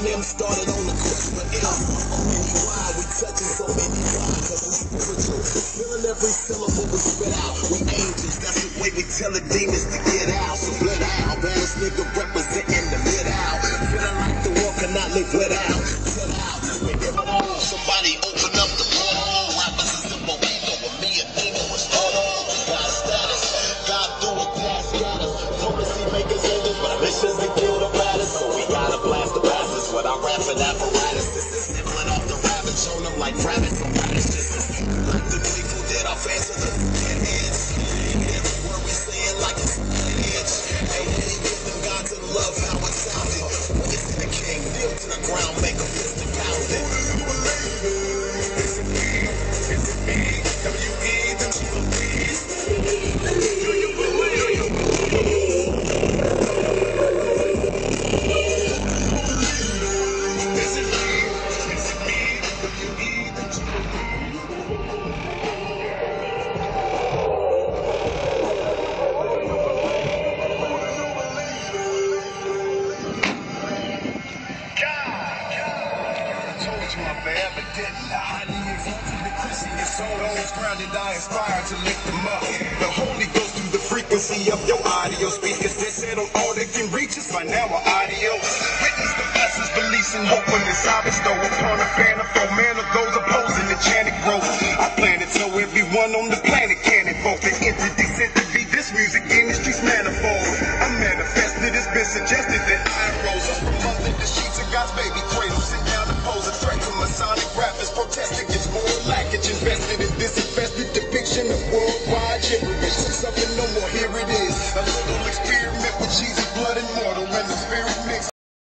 N9ne started on the quest for M. Why we touching so many lines? Cause we spiritual. Feeling every syllable we spit out. We angels, that's the way we tell the demons to get out. So split out, baddest nigga representing the mid-out. Feeling like the world cannot live without. Chill out, we give it all. Somebody open up the portal. Rappers is in Mojito with me and Nino was total. Got status, God through a task got us. Told us he make us angels, but our mission's to kill the baddest. So we gotta blast the bastards with our rapping apparatus. This is nibbling off the rabbits, showing them like rabbits. So rabbits just like the people that our fans are the heads. Every word we saying like it's an edge. Ain't any giving God to love how it sounded. It's to the king, kneel to the ground, make a fist and pound it. I inspire to lift them up. The Holy Ghost through the frequency of your audio speakers that set on all that can reach us by now are audio. Witness the blessings, beliefs, and hope when this I bestow upon a fan of four man of those opposing the chanic growth. I plan to tell everyone on the planet can invoke the entity sent to be this music industry's manifold. I manifested, it's been suggested that I rose up from under the sheets of God's baby cradle. Sit down and pose a threat to Masonic rappers protesting